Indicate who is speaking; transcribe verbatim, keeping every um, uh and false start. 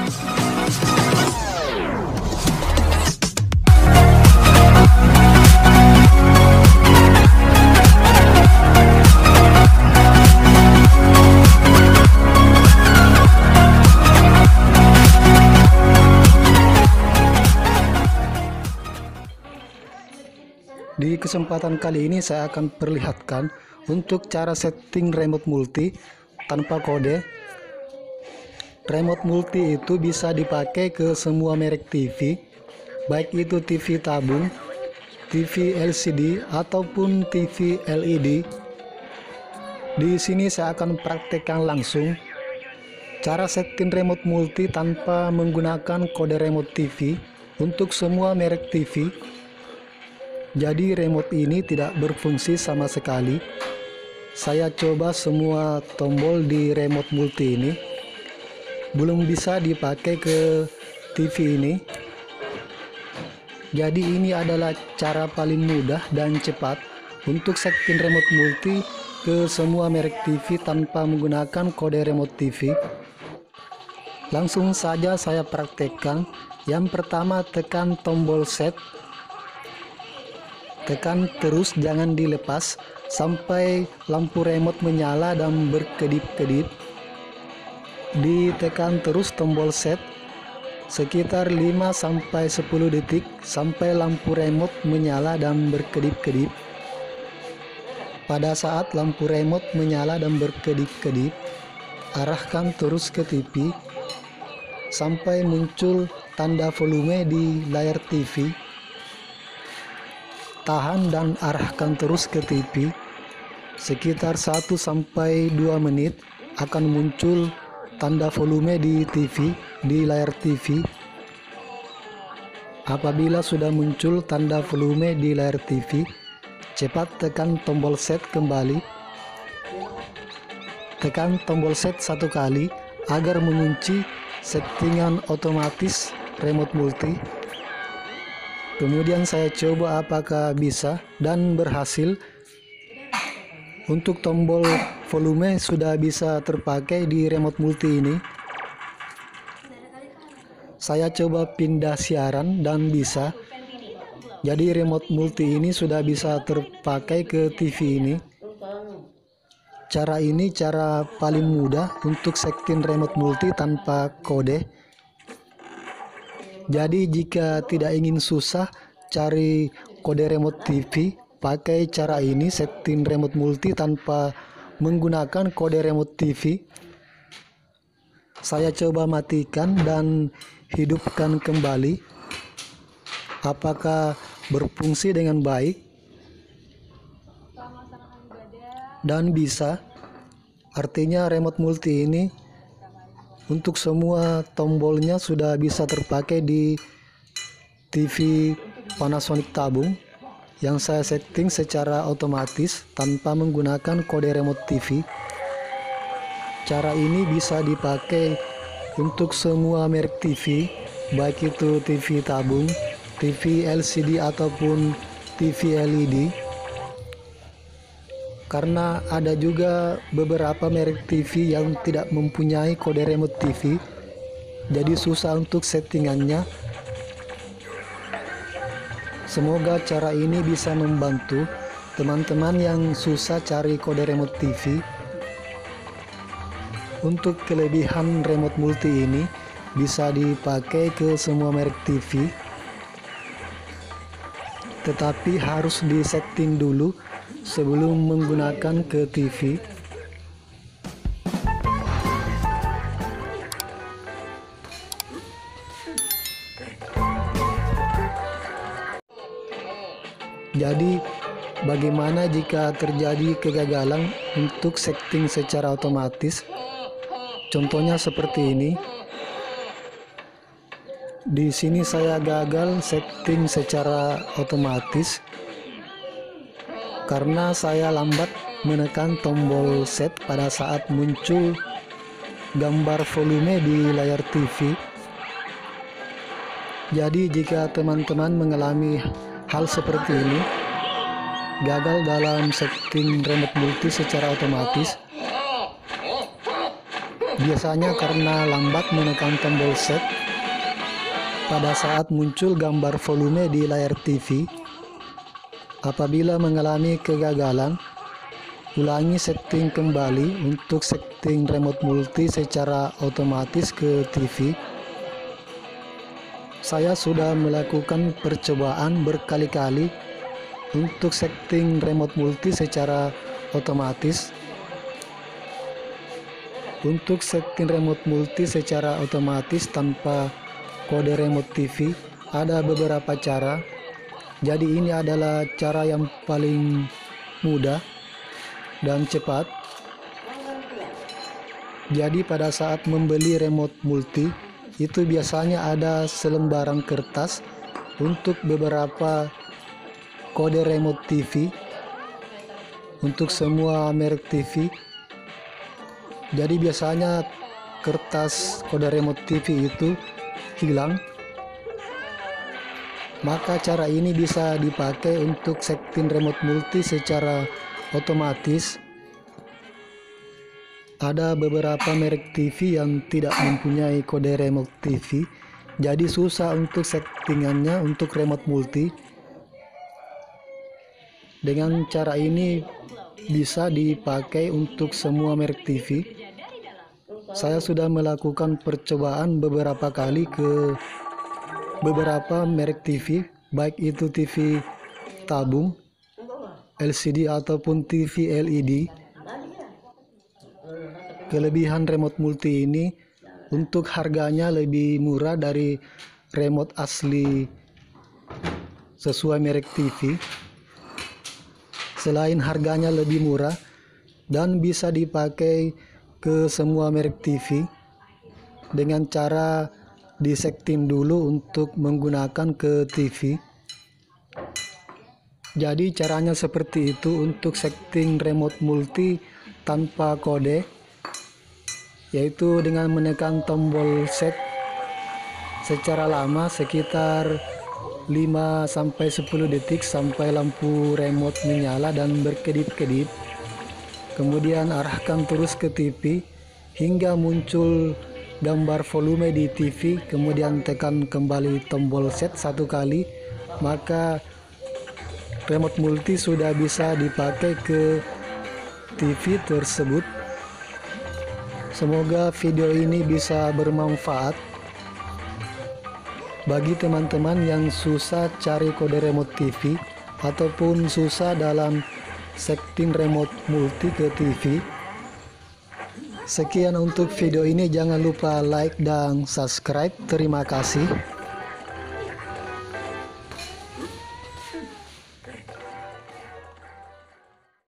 Speaker 1: Di kesempatan kali ini saya akan perlihatkan untuk cara setting remote multi tanpa kode. Remote multi itu bisa dipakai ke semua merek T V, baik itu T V tabung, T V L C D ataupun T V L E D. Di sini saya akan praktekkan langsung cara setting remote multi tanpa menggunakan kode remote T V untuk semua merek T V. Jadi remote ini tidak berfungsi sama sekali. Saya coba semua tombol di remote multi ini, belum bisa dipakai ke T V ini. Jadi ini adalah cara paling mudah dan cepat untuk setting remote multi ke semua merek T V tanpa menggunakan kode remote T V. Langsung saja saya praktekkan. Yang pertama, tekan tombol set. Tekan terus, jangan dilepas sampai lampu remote menyala dan berkedip-kedip. Ditekan terus tombol set sekitar lima sampai sepuluh detik sampai lampu remote menyala dan berkedip-kedip. Pada saat lampu remote menyala dan berkedip-kedip, arahkan terus ke T V sampai muncul tanda volume di layar T V. Tahan dan arahkan terus ke T V sekitar satu sampai dua menit, akan muncul tanda volume di T V, di layar T V. Apabila sudah muncul tanda volume di layar T V, cepat tekan tombol set kembali. Tekan tombol set satu kali agar mengunci settingan otomatis remote multi. Kemudian saya coba apakah bisa dan berhasil. Untuk tombol volume sudah bisa terpakai di remote multi ini. Saya coba pindah siaran dan bisa. Jadi remote multi ini sudah bisa terpakai ke T V ini. Cara ini cara paling mudah untuk setting remote multi tanpa kode. Jadi jika tidak ingin susah cari kode remote T V, pakai cara ini, setting remote multi tanpa menggunakan kode remote T V. Saya coba matikan dan hidupkan kembali. Apakah berfungsi dengan baik? Dan bisa. Artinya remote multi ini untuk semua tombolnya sudah bisa terpakai di T V Panasonic tabung yang saya setting secara otomatis tanpa menggunakan kode remote T V. Cara ini bisa dipakai untuk semua merek T V, baik itu T V tabung, T V L C D ataupun T V L E D. Karena ada juga beberapa merek T V yang tidak mempunyai kode remote T V, jadi susah untuk settingannya. Semoga cara ini bisa membantu teman-teman yang susah cari kode remote T V. Untuk kelebihan remote multi ini bisa dipakai ke semua merek T V, tetapi harus disetting dulu sebelum menggunakan ke T V. Jadi bagaimana jika terjadi kegagalan untuk setting secara otomatis? Contohnya seperti ini. Di sini saya gagal setting secara otomatis karena saya lambat menekan tombol set pada saat muncul gambar volume di layar T V. Jadi jika teman-teman mengalami hal seperti ini, gagal dalam setting remote multi secara otomatis, biasanya karena lambat menekan tombol set pada saat muncul gambar volume di layar T V. Apabila mengalami kegagalan, ulangi setting kembali untuk setting remote multi secara otomatis ke T V. Saya sudah melakukan percobaan berkali-kali untuk setting remote multi secara otomatis. Untuk setting remote multi secara otomatis tanpa kode remote T V ada beberapa cara. Jadi ini adalah cara yang paling mudah dan cepat. Jadi pada saat membeli remote multi itu biasanya ada selembaran kertas untuk beberapa kode remote T V untuk semua merek T V. Jadi biasanya kertas kode remote T V itu hilang. Maka cara ini bisa dipakai untuk setting remote multi secara otomatis. Ada beberapa merek T V yang tidak mempunyai kode remote T V, jadi susah untuk settingannya untuk remote multi. Dengan cara ini bisa dipakai untuk semua merek T V. Saya sudah melakukan percobaan beberapa kali ke beberapa merek T V, baik itu T V tabung, L C D ataupun T V L E D. Kelebihan remote multi ini untuk harganya lebih murah dari remote asli sesuai merek T V. Selain harganya lebih murah dan bisa dipakai ke semua merek T V dengan cara disetting dulu untuk menggunakan ke T V. Jadi caranya seperti itu untuk setting remote multi tanpa kode, yaitu dengan menekan tombol set secara lama sekitar lima sampai sepuluh detik sampai lampu remote menyala dan berkedip-kedip. Kemudian arahkan terus ke T V hingga muncul gambar volume di T V, kemudian tekan kembali tombol set satu kali, maka remote multi sudah bisa dipakai ke T V tersebut. Semoga video ini bisa bermanfaat bagi teman-teman yang susah cari kode remote T V ataupun susah dalam setting remote multi ke T V. Sekian untuk video ini, jangan lupa like dan subscribe. Terima kasih.